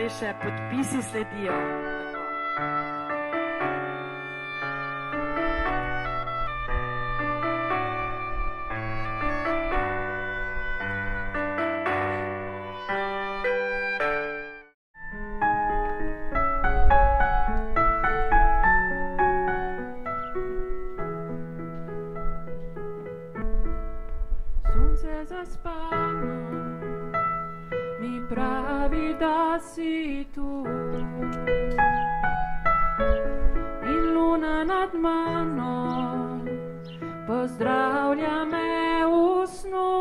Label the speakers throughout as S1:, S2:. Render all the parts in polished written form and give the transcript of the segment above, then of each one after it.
S1: zdaj še podpisi sledijo. Sonce zaspano mi pravi, da si tu, in luna nad mano pozdravlja me v snu.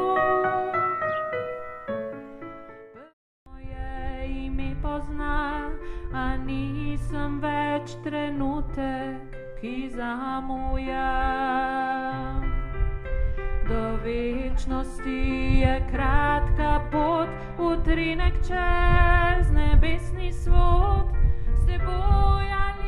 S1: Moje ime pozna, a nisem več trenutek, ki zamuja. Do večnosti je kratka pot, utrinek čez nebesni svod, s teboj ali...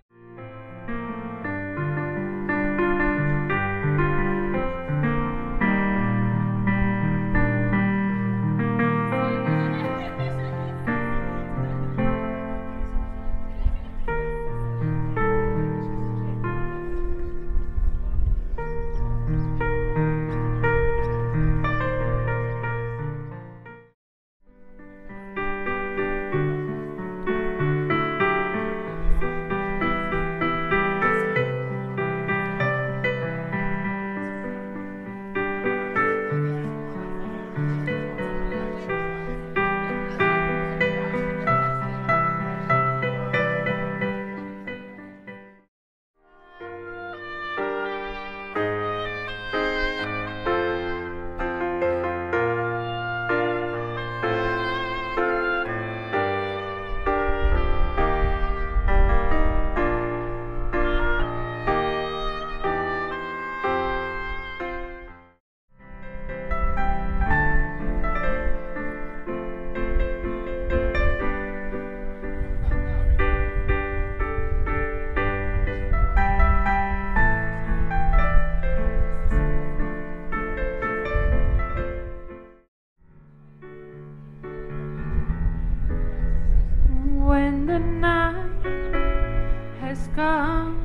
S1: When the night has come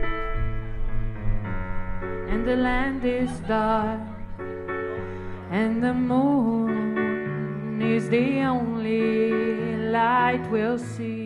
S1: and the land is dark and the moon is the only light we'll see.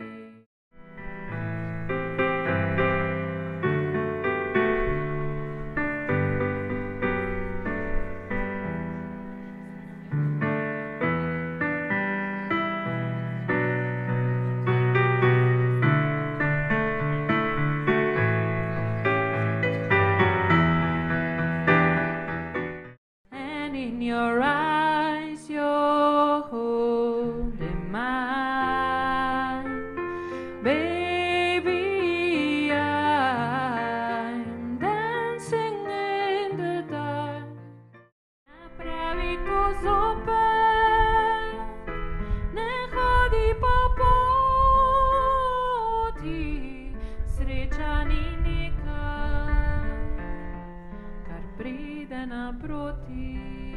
S1: In your eyes, you're holding mine, baby. I'm dancing in the dark. Napravi to zopet, ne hodi po poti, sreča ni nekaj, kar pride naproti.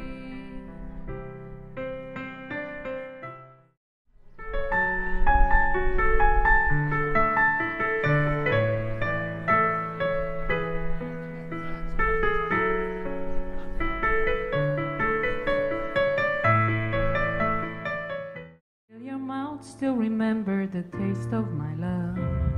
S1: Still remember the taste of my love,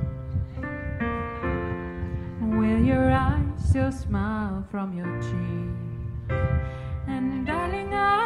S1: and will your eyes still smile from your cheek? And darling,